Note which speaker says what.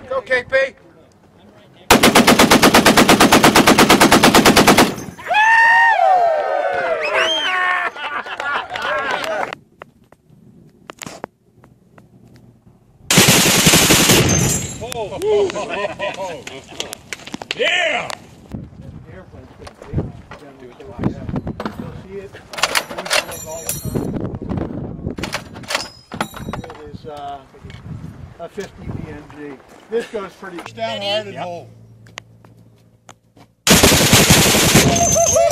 Speaker 1: Go, KP.
Speaker 2: Yeah!
Speaker 3: It is a 50 BMG. This goes pretty down hard and hold.